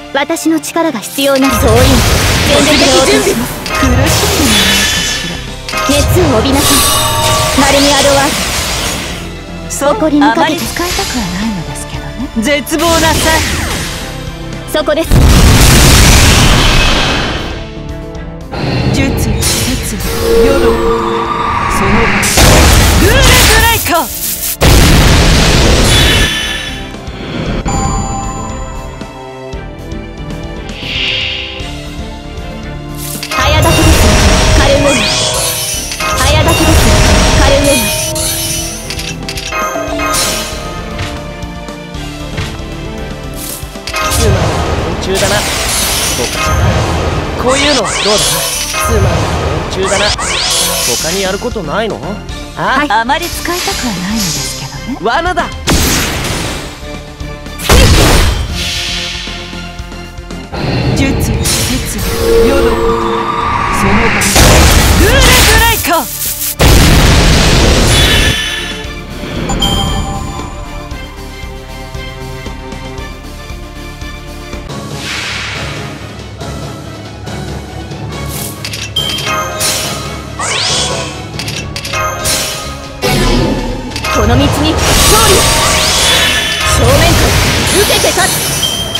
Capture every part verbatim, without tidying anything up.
私の力が必要ならそういう全力で準備します。 苦しんでもらえるかしら。 熱を帯びなさい、マルミアドワーズ。 そう、 誇りにかけてあまり使いたくはないのですけどね。絶望なさい。 そこです。 術、鉄、世のそのルーレブレイカー。 早炊きです、カルウェイ。早炊きです、カルウェイ。 つまんな連中だな。そうか、こういうのはどうだ。つまんな連中だな。他にやることないの？あ、 はい、あまり使いたくはないのですけどね。 罠だ。 術、鉄、世のその場ルーレブレイカー。 この道に勝利。正面から受けて立つ。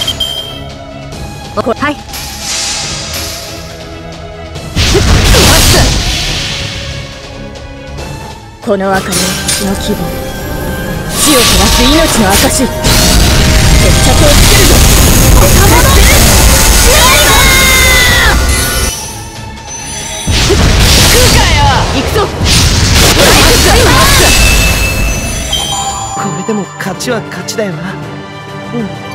こはい。この明かりは私の希望。死を照らす命の証。決着をつけるぞ。おかまのシライマー。行くかよ。行くぞ。 これでも勝ちは勝ちだよな。うん。